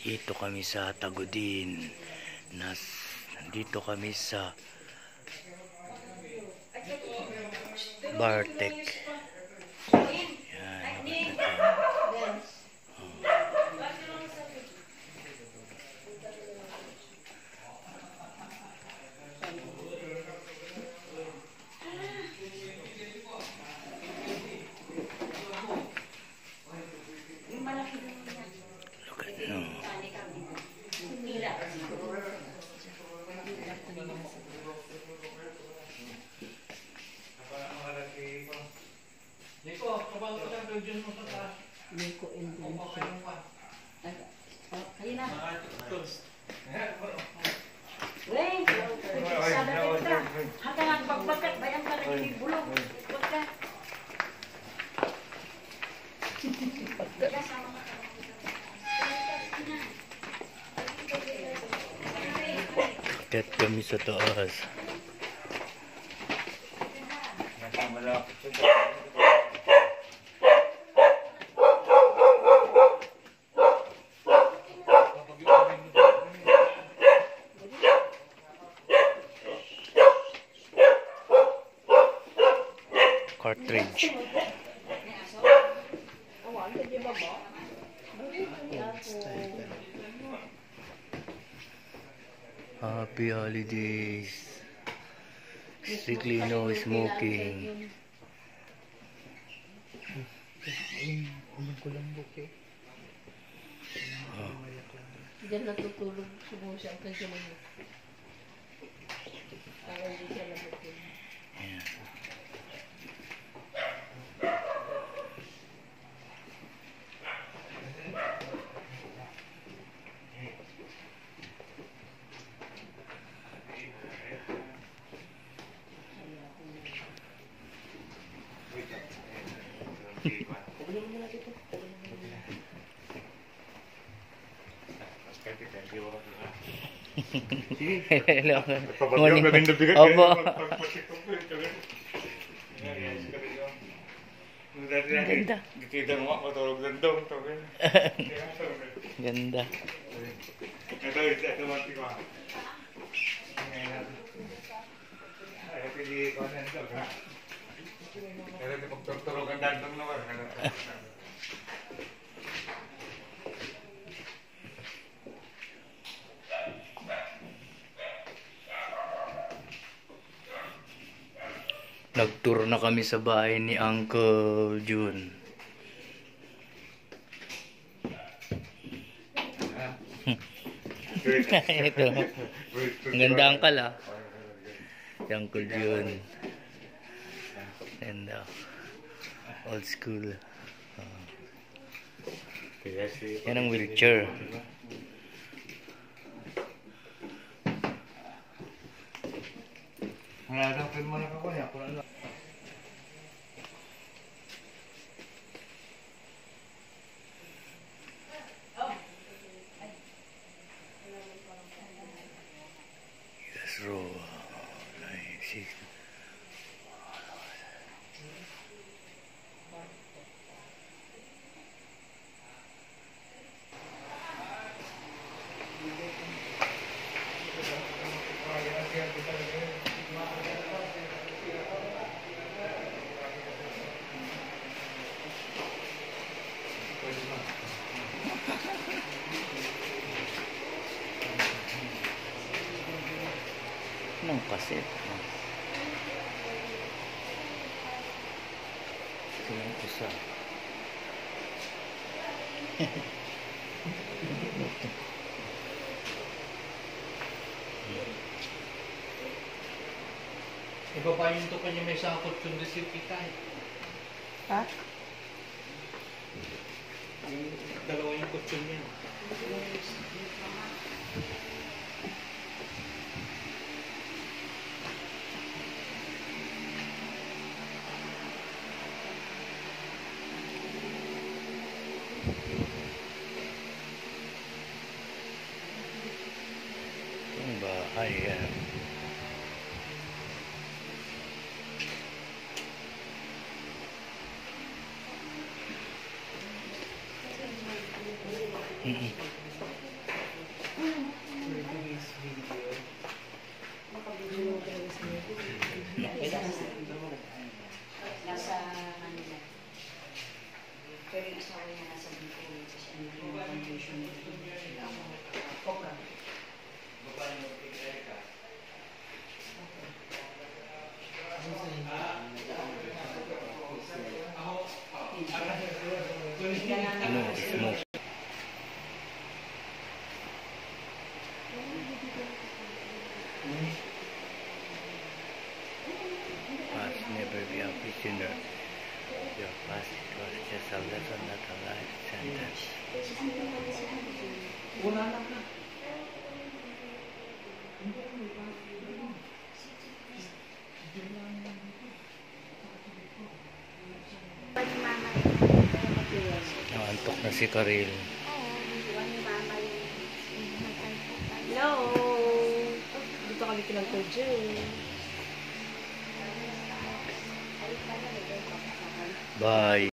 Ito kami sa Tagudin. Nandito kami sa Bartek. Yan, Ket kami sa taas. Cartridge. Happy holidays. Strictly no smoking. Diyan natutulog siguro siya ang kanya mo. Para hindi siya labutin. Hello. Morning. Opo. Ganda. Ganda. Nag-tour na kami sa bahay ni Uncle June. Ito. Ang ganda Uncle ah. Si Uncle June. And old school. Yan ang wheelchair. Yes, bro. Nice. Anong kaset? Ito yung isa. Iba pa yung ito kanya may sangkot yung receipt kita eh. Ha? Yung dalawa yung kutsyon niya. Ang bahay yan. Ano, smoke. Past never be a prisoner. Your past was just a lesson, not a life sentence. Naantok na si Karil. Hello! Dito kami pinagtadyo. Bye.